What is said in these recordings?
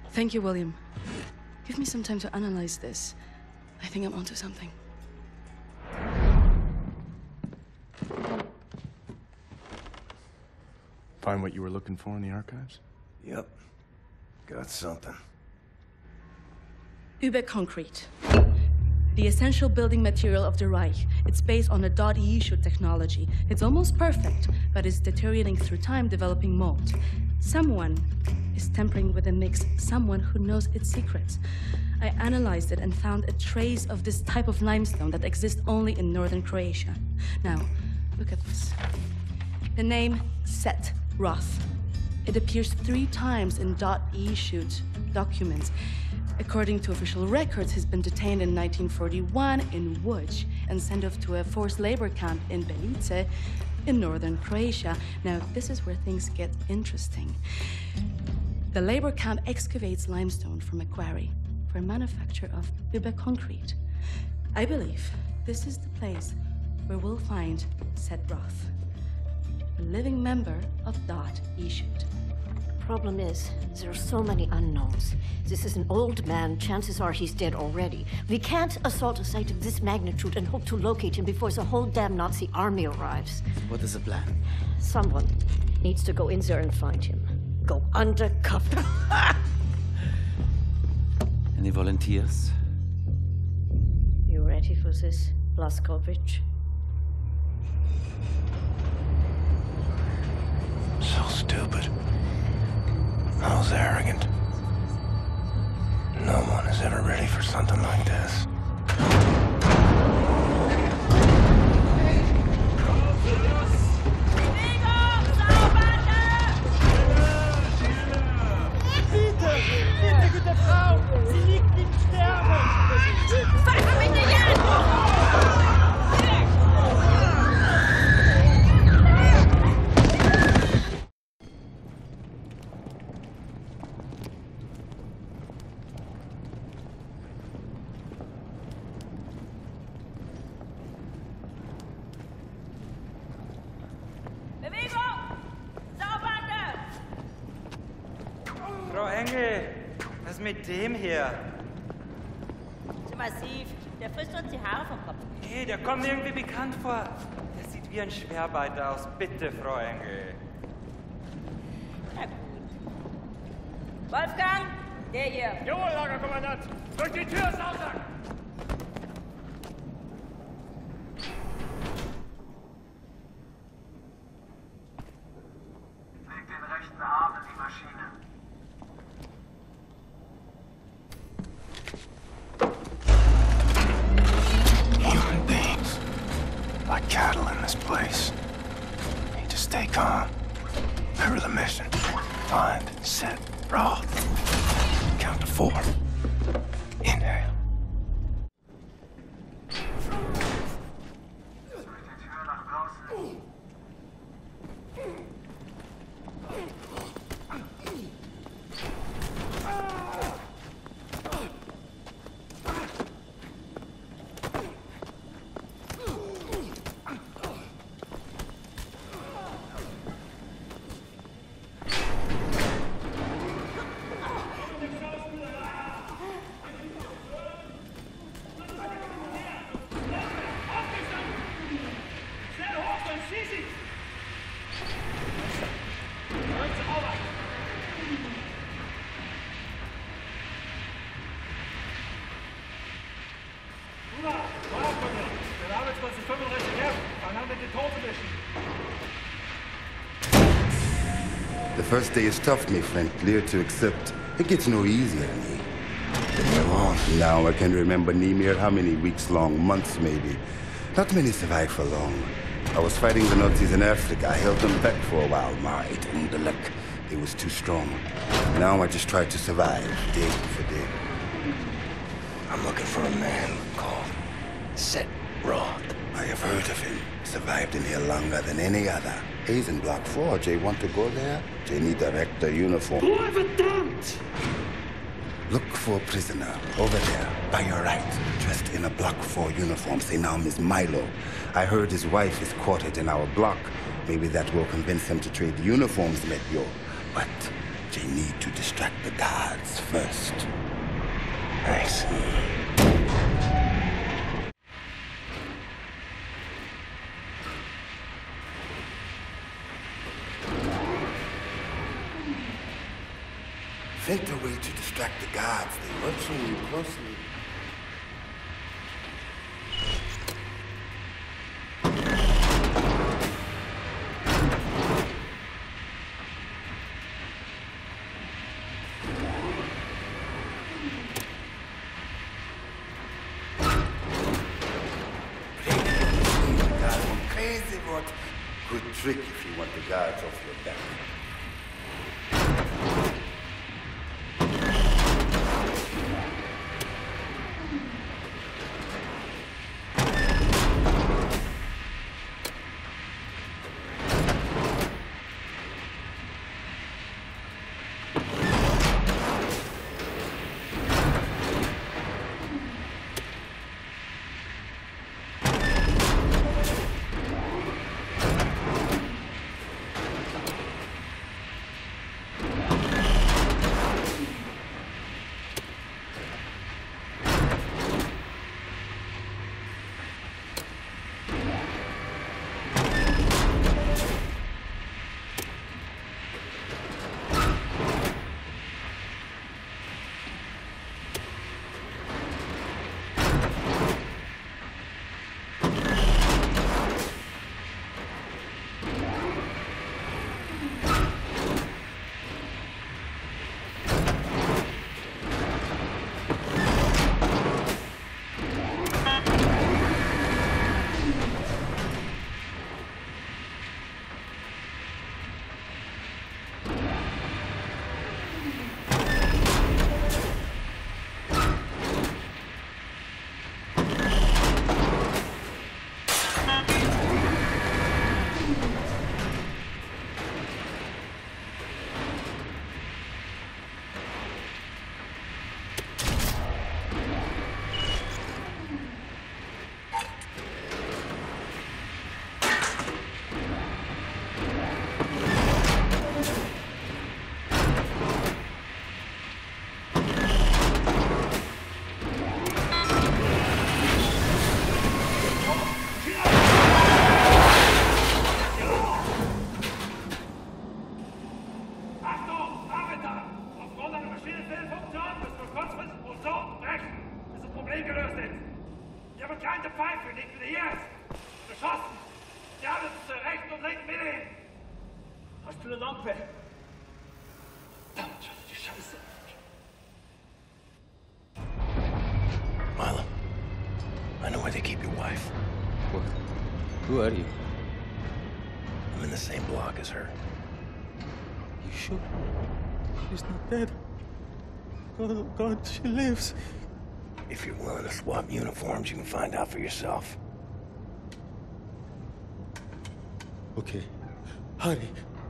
Thank you, William. Give me some time to analyze this. I think I'm onto something. Find what you were looking for in the archives? Yep. Got something. Überconcrete. The essential building material of the Reich. It's based on a .E technology. It's almost perfect, but it's deteriorating through time, developing mold. Someone is tampering with the mix, someone who knows its secrets. I analyzed it and found a trace of this type of limestone that exists only in northern Croatia. Now, look at this. The name Set Roth. It appears 3 times in .E documents. According to official records, he's been detained in 1941 in Łódź and sent off to a forced labor camp in Belice in northern Croatia. Now, this is where things get interesting. The labor camp excavates limestone from a quarry for manufacture of Überconcrete. I believe this is the place where we'll find Set Roth, a living member of .E. Problem is, there are so many unknowns. This is an old man. Chances are he's dead already. We can't assault a site of this magnitude and hope to locate him before the whole damn Nazi army arrives. What is the plan? Someone needs to go in there and find him. Go undercover. Any volunteers? You ready for this, Blazkowicz? So stupid. How's arrogant? No one is ever ready for something like this. Bitte, gute Frau! Sie liegt im Sterben! Fassen mich nicht an! Frau Engel, was ist mit dem hier? Zu massiv. Der frisst uns die Haare vom Kopf. Nee, der kommt mir irgendwie bekannt vor. Der sieht wie ein Schwerbeiter aus. Bitte, Frau Engel. Na gut. Wolfgang, der hier. Jawohl, Lagerkommandant! Durch die Tür, Sausack! Leg den rechten Arm in die Maschine. Human beings. Like cattle in this place. Need to stay calm. Remember the mission. Find, Set, Roth. Count to 4. Inhale. Durch die Tür nach draußen. The first day is tough, my friend, clear to accept. It gets no easier, me. Now I can remember near how many weeks long, months maybe. Not many survive for long. I was fighting the Nazis in Africa. I held them back for a while, ma. It ain't the luck. They was too strong. Now I just try to survive, day for day. I'm looking for a man called Set Roth. I have heard of him. Survived in here longer than any other. He's in Block 4. Jay want to go there? Jay need a rector uniform. Look for a prisoner over there, by your right, dressed in a Block 4 uniform. Say now, Miss Milo. I heard his wife is quartered in our block. Maybe that will convince him to trade the uniforms, Metyo. But They need to distract the guards first. Thanks. Think a way to distract the guards. They're watching you closely. Good trick if you want the guards off your back. Milo, I know where they keep your wife. What? Who are you? I'm in the same block as her. You sure? She's not dead. God, she lives. If you're willing to swap uniforms, you can find out for yourself. Okay. Hurry.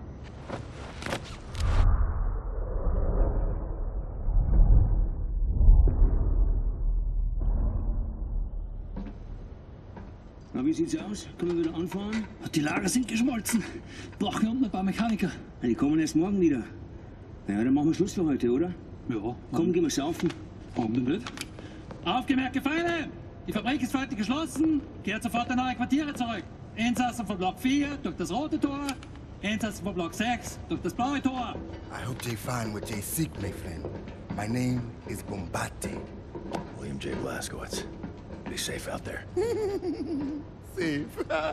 Na, wie sieht's aus? Können wir wieder anfahren? Die Lager sind geschmolzen. Brauchen wir unten ein paar Mechaniker. Ja, die kommen erst morgen wieder. Ja, dann machen wir Schluss für heute, oder? Ja. Komm, gehen wir saufen. Warum denn nicht? Aufgemerkte Feinde! Die Fabrik ist heute geschlossen. Kehrt sofort in eure Quartiere zurück. Insassen von Block 4 durch das rote Tor. Insassen von Block 6 durch das blaue Tor. I hope they find what they seek, my friend. My name is Bombate. William J. Blazkowicz. Be safe out there. Safe.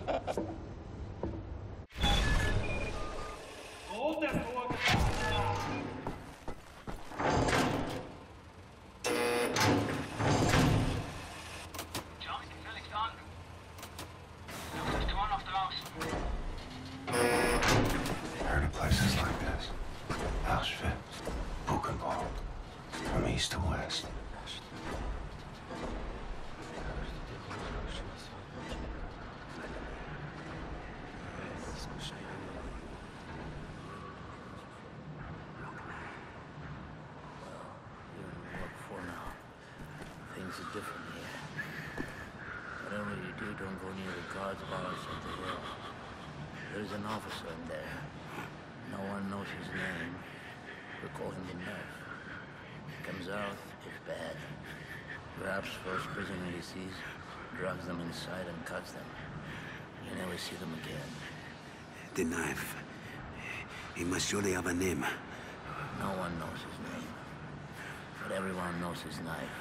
Heard of places like this. Auschwitz, Buchenwald, from east to west. Things are different here. Whatever you do, don't go near the guards bars at the hill. There's an officer in there. No one knows his name. We call him the Knife. Comes out, if bad. Grabs first prisoner he sees, drags them inside and cuts them. You never see them again. The Knife. He must surely have a name. No one knows his name. But everyone knows his knife.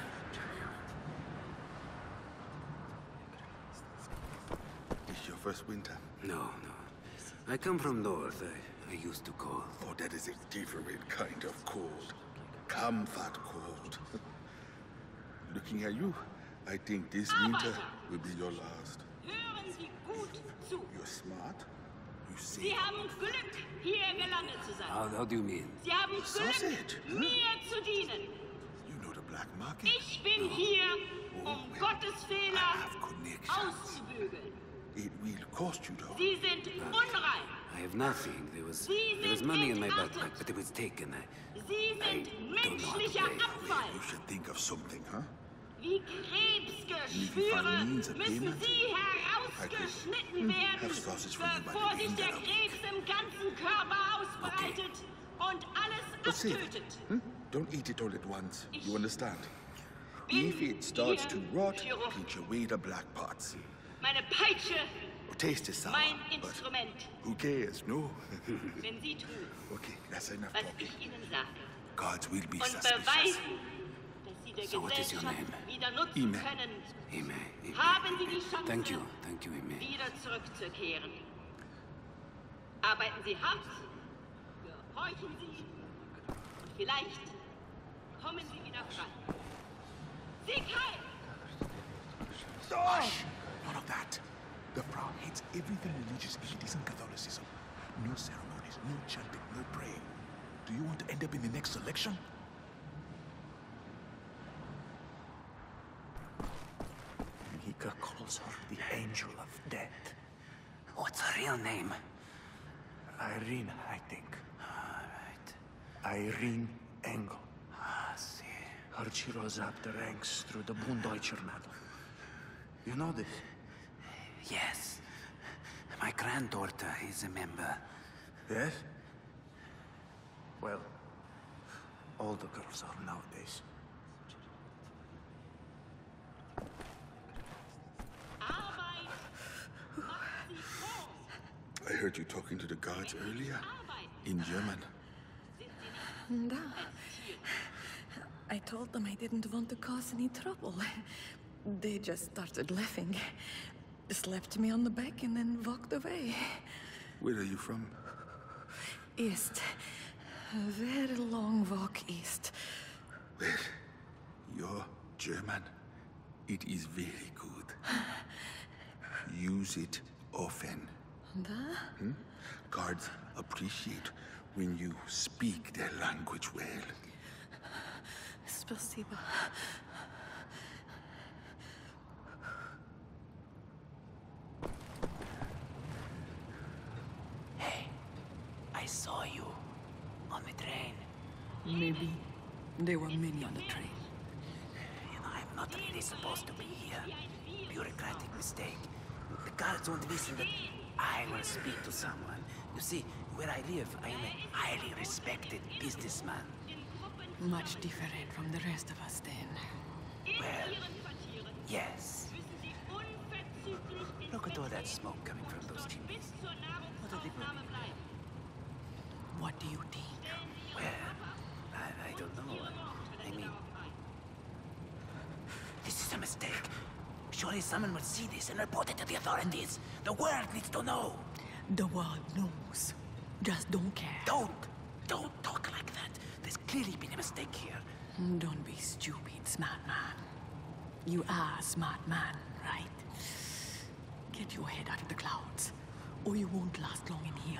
It's your first winter? No. I come from north. I used to cold. Oh, that is a different kind of cold. Comfort cold. Looking at you, I think this winter will be your last. Hören Sie gut zu. You're smart. You see. Sie haben Glück, hier gelandet zu sein. How do you mean? Sie haben Glück, mir zu dienen. You know the black market? Ich bin hier, Gottes Fehler auszubügeln. It will cost you, though. Sie sind unrein. I have nothing. There was money in my backpack, but it was taken. Sie sind menschlicher Abfall. You should think of something, huh? Wie Krebsgeschwüre müssen Sie herausgeschnitten werden, bevor sich der Krebs im ganzen Körper ausbreitet und alles abtötet. Don't eat it all at once. You understand? If it starts to rot, eat away the black parts. Meine Peitsche, Taste is sour, mein Instrument. Who cares, no? Wenn Sie tun, Okay, that's enough was talking. ich Ihnen sage, Gods will be und suspicious. beweisen, dass Sie der So what is your Gesellschaft name? wieder nutzen Ime. können, Ime. haben Sie die Chance, Thank you, Ime. wieder zurückzukehren. Arbeiten Sie hart, gehorchen Sie und vielleicht kommen Sie wieder frei. Sieg heil! Hush! None of that. The Proud hates everything religious elitism Catholicism. No ceremonies, no chanting, no praying. Do you want to end up in the next election? Mika calls her the Angel of Death. What's her real name? Irene, I think. Irene Engel. See. Her she rose up the ranks through the Bunddeutscher Medal. You know this? Yes. My granddaughter is a member. Yes? Well, all the girls are nowadays. I heard you talking to the guards earlier. In German. Da. I told them I didn't want to cause any trouble. They just started laughing. Slapped me on the back and then walked away. Where are you from? East. A very long walk east. Well, you're German. It is very good. Use it often. Da? Guards appreciate when you speak their language well. Спасибо. Hey, I saw you on the train. Maybe. There were many on the train. You know, I'm not really supposed to be here. Bureaucratic mistake. The guards won't listen that I will speak to someone. You see, where I live, I am a highly respected businessman. Much different from the rest of us then. Well, yes. Look at all that smoke coming from those chimneys. What are they burning? What do you think? Well, I don't know. I mean, this is a mistake. Surely someone will see this and report it to the authorities. The world needs to know. The world knows. Just don't care. Don't talk like that. There's clearly been a mistake here. Don't be stupid, smart man. You are a smart man, right? Get your head out of the clouds, or you won't last long in here.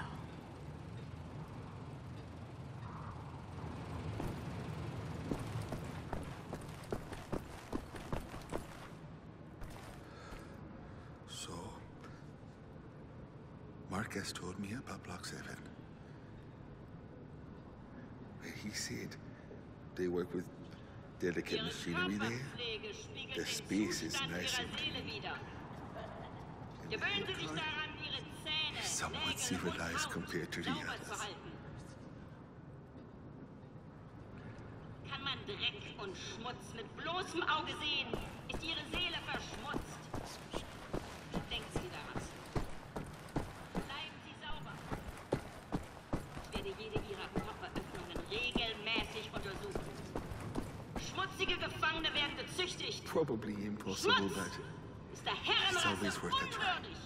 So, Marquez told me about Block 7. He said they work with delicate machinery there. The space is nice and clean. Somewhat civilized compared to the others. mit bloßem Auge sehen, ist ihre Seele verschmutzt. Denken Sie daran. Bleiben Sie sauber. Ich werde jede Ihrer Körperöffnungen regelmäßig untersuchen. Schmutzige Gefangene werden gezüchtigt. Probably impossible, but Ist der it's Herrenrasse always worth a try. unwürdig.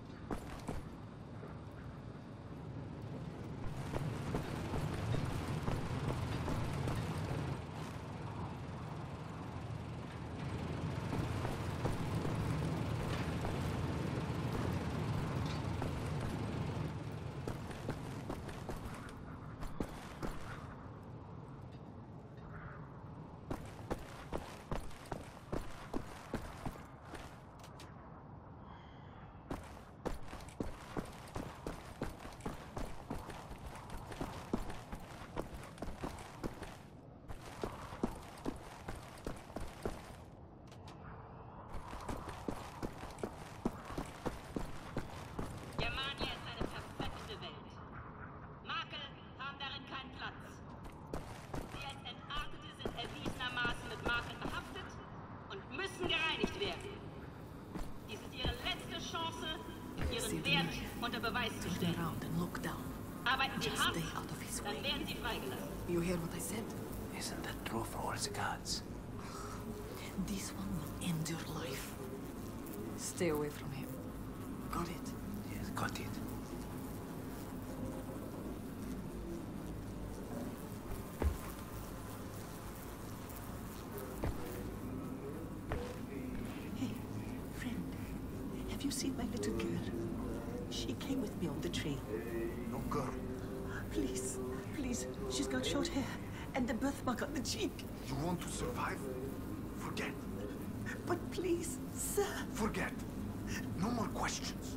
Germania ist eine perfekte Welt. Makel haben darin keinen Platz. Sie als Entartete sind erwiesenermaßen mit Makel behaftet und müssen gereinigt werden. Dies ist ihre letzte Chance, ihren Wert unter Beweis zu stellen. Arbeiten Sie hart, dann werden Sie freigelassen. You hear what I said? Isn't that true for all the gods? This one will end your life. Stay away from him. Got it? Yes, got it. Hey, friend. Have you seen my little girl? She came with me on the train. No girl. Please, please. She's got short hair and a birthmark on the cheek. You want to survive? Forget. But please, sir. Forget. No more questions.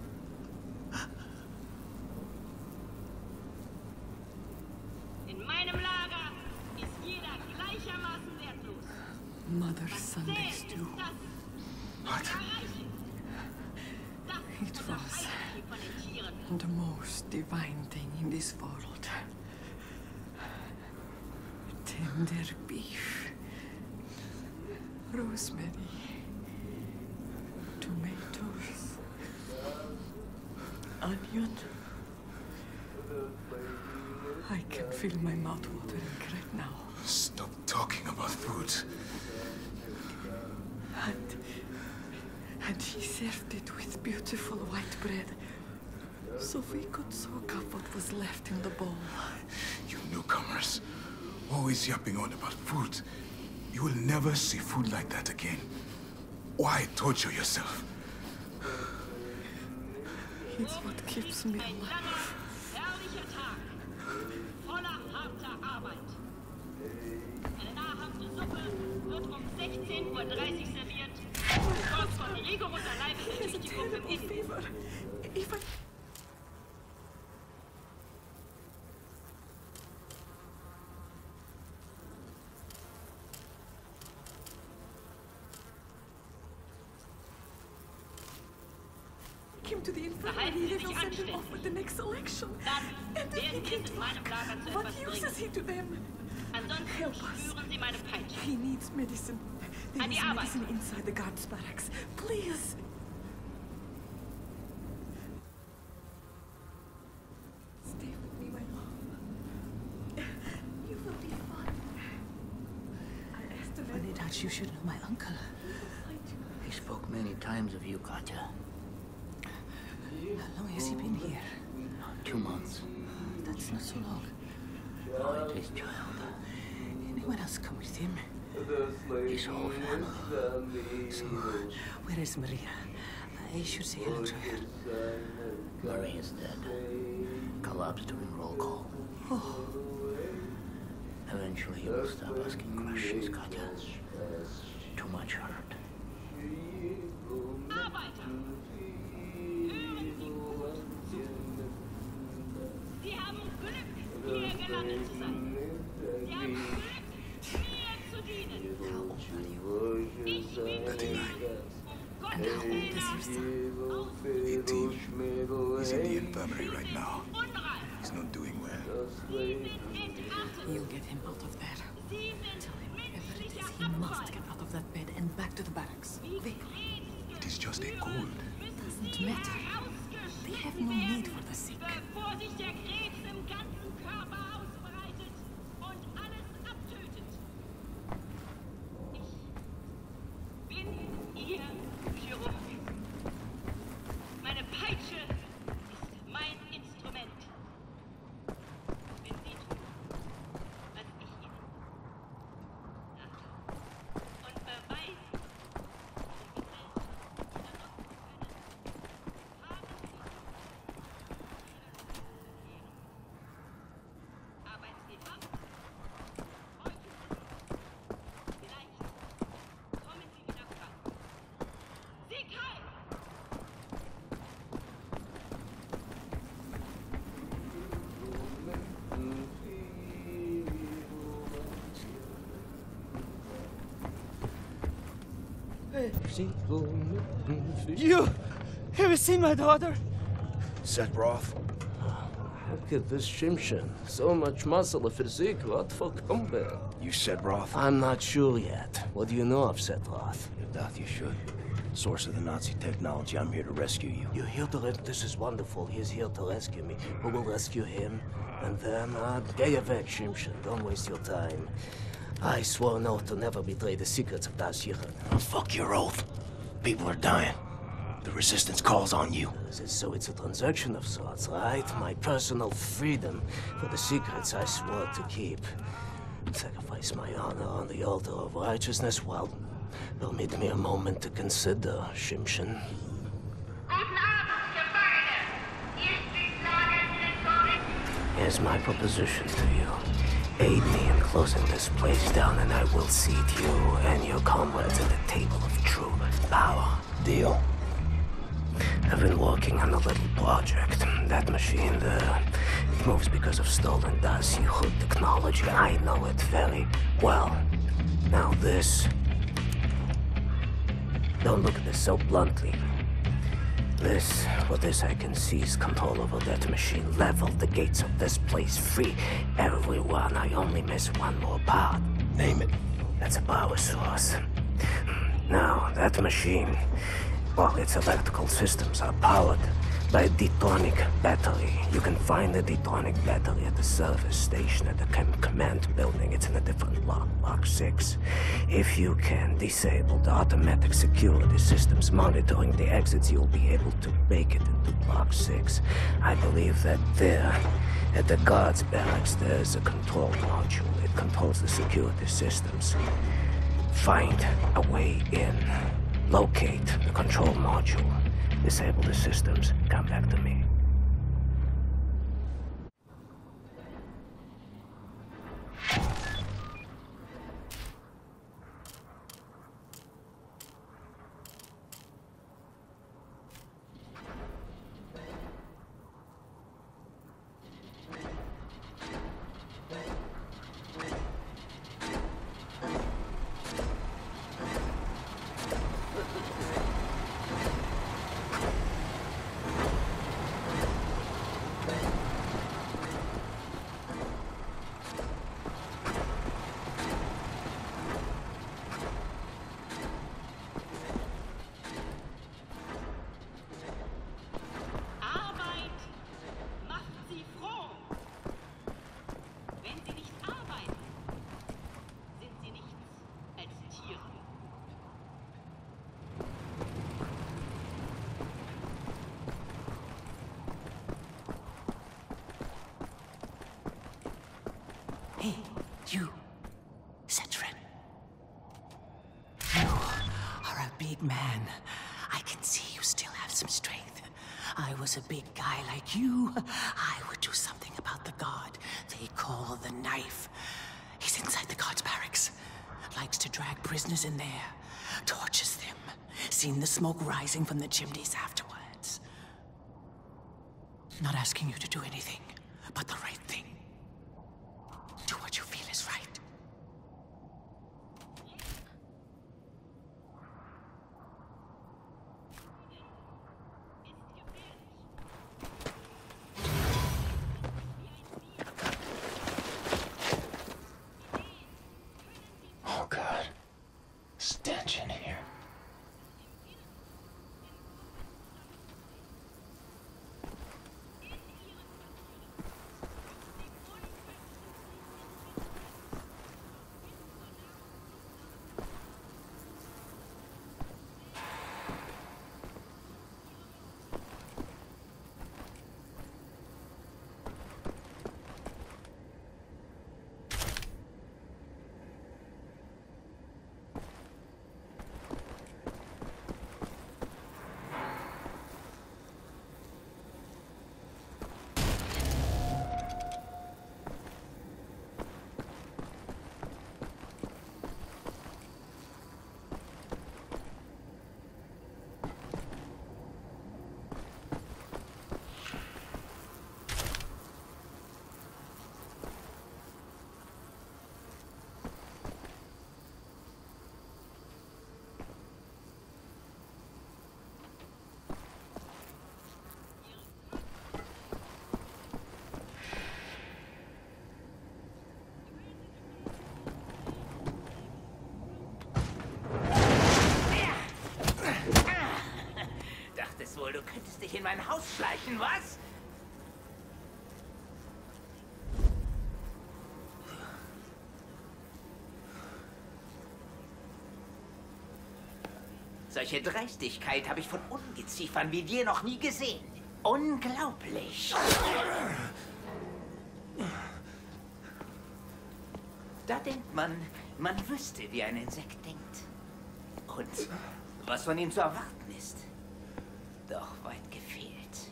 In meinem Lager ist jeder gleichermaßen wertlos. Mother Sunday stew. What? It was the most divine thing in this world. Tender beef, rosemary, tomatoes, onion. I can feel my mouth watering right now. Stop talking about food. And he served it with beautiful white bread, so we could soak up what was left in the bowl. You newcomers, always yapping on about food. You will never see food like that again. Why torture yourself? It's what keeps me alive. Herrlicher Tag. Voller harter Arbeit. Eine nahrhafte Suppe wird um 16:30 Uhr serviert. Trotz von rigoroser Leibesbeschäftigung im Inneren. Came to the infirmary, they will send him off with the next election. And then he came to us. What use is he to them? Help us. He needs medicine. There is medicine inside the guards' barracks. Please. Stay with me, my love. You will be fine. I estimate. Vanidad, you should know my uncle. He spoke many times of you, Katya. How long has he been here? 2 months. That's not so long. Oh, it is, child. Anyone else come with him? His whole family. So, where is Maria? I should say hello to her. Marie is dead. Collapsed during roll call. Oh. Eventually, he will stop asking questions, Katya. Too much hurt. Arbeiter! Hören Sie gut zu. Sie haben Glück, hier gelandet zu sein. Sie haben Glück, mir zu dienen. How old are you? Ich bin 39. And how old is your son? 18. He's in the infirmary right now. He's not doing well. You get him out of there. Tell him everything. Please, he must get out of that bed and back to the barracks. Quick. It is just a cold. Doesn't matter. They have no need for the sick. Bevor sich der Krebs im ganzen Körper ausbreitet und alles abtötet. Ich bin Ihr Chirurg. Meine Peitsche ist mein Instrument. Wenn Sie tun, was ich Ihnen sage. Und beweisen, You have seen my daughter? Set Roth. Look at this Shimshin. So much muscle, a physique. What for combat? You Set Roth? I'm not sure yet. What do you know of Set Roth? If that you should. Source of the Nazi technology. I'm here to rescue you. You're here to this is wonderful. He's here to rescue me. We will rescue him. And then, get weg, Shimshin. Don't waste your time. I swore an oath to never betray the secrets of Das Yichud. Oh, fuck your oath. People are dying. The resistance calls on you. So it's a transaction of sorts, right? My personal freedom for the secrets I swore to keep. Sacrifice my honor on the altar of righteousness? Well, permit me a moment to consider, Shimshin. Here's my proposition to you. Aid me in closing this place down, and I will seat you and your comrades at the table of true power. Deal. I've been working on a little project. That machine there, it moves because of stolen Das Yichud technology. I know it very well. Now this... Don't look at this so bluntly. For this I can seize control over that machine, level the gates of this place, free everyone. I only miss one more part. Name it. That's a power source. Now, that machine, well, its electrical systems are powered by a Detonic battery. You can find the Detonic battery at the service station at the command building. It's in a different block, Block 6. If you can disable the automatic security systems monitoring the exits, you'll be able to make it into Block 6. I believe that there, at the guards' barracks, there's a control module. It controls the security systems. Find a way in. Locate the control module. Disable the systems. Come back to me. Hey, you, Setrin. You are a big man. I can see you still have some strength. I was a big guy like you. I would do something about the guard they call the Knife. He's inside the guard's barracks. Likes to drag prisoners in there. Tortures them. Seen the smoke rising from the chimneys afterwards. Not asking you to do anything, but the right thing. Do what you feel is right. Oh, God. Verbrechen, was? Solche Dreistigkeit habe ich von Ungeziefern wie dir noch nie gesehen. Unglaublich. Da denkt man wüsste, wie ein Insekt denkt. Und was von ihm zu erwarten ist. Doch weit gefehlt.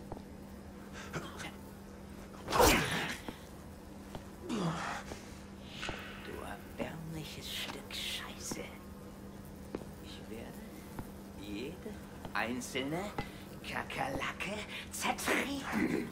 Du erbärmliches Stück Scheiße. Ich werde jede einzelne Kakerlake zertreten.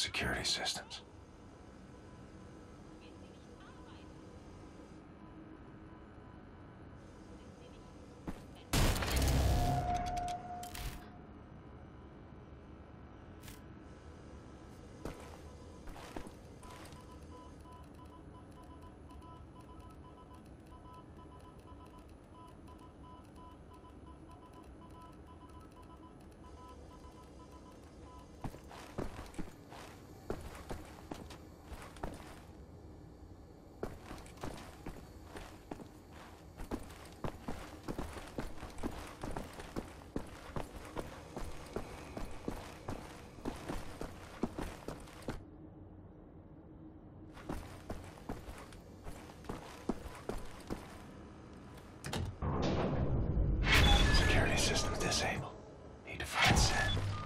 security systems. Systems disabled. Need to find Sen.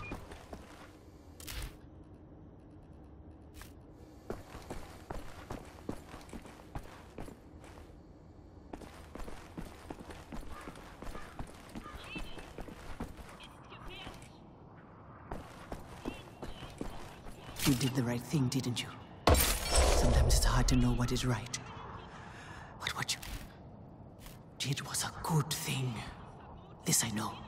You did the right thing, didn't you? Sometimes it's hard to know what is right. But what you did was a good thing. This I know.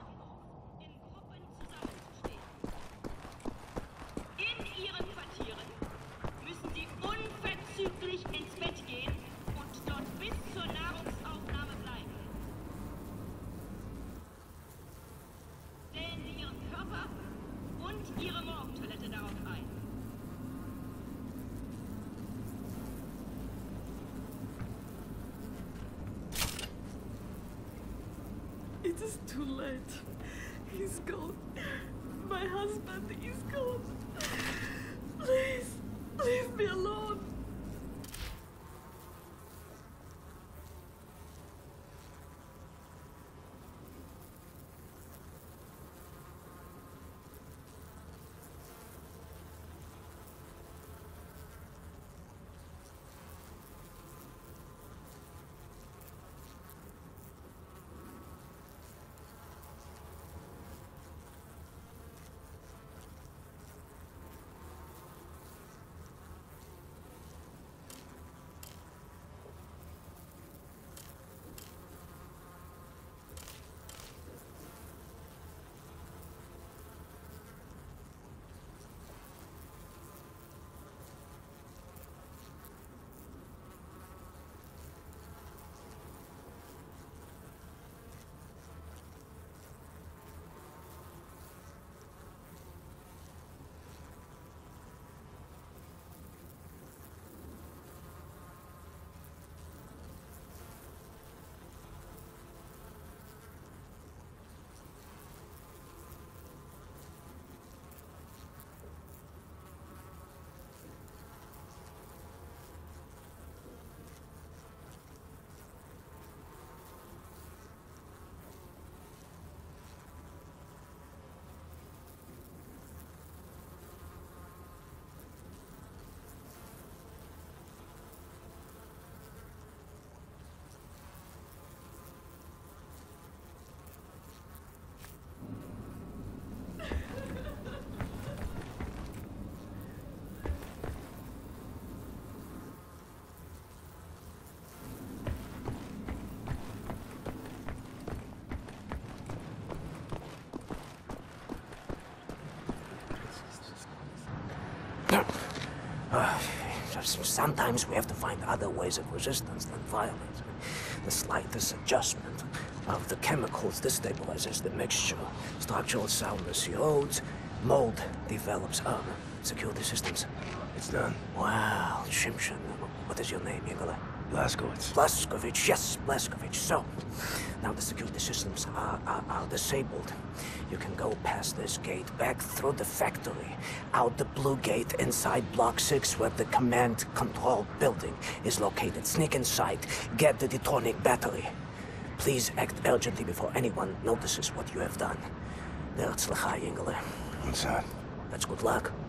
In Ihren Quartieren müssen Sie unverzüglich ins Bett gehen und dort bis zur Nahrungsaufnahme bleiben. Stellen Sie Ihren Körper und Ihre Morgentoilette darauf ein. It is too late. He's gone. My husband is gone. Please, leave me alone. Sometimes we have to find other ways of resistance than violence. The slightest adjustment of the chemicals destabilizes the mixture. Structural soundness erodes, mold develops. Security systems. It's done. Wow, Shimshon. What is your name, Igor? Blazkowicz. Blazkowicz, yes, Blazkowicz. So, now the security systems are disabled. You can go past this gate, back through the factory, out the blue gate inside Block 6 where the command control building is located. Sneak inside, get the Detonic battery. Please act urgently before anyone notices what you have done. What's that? That's good luck.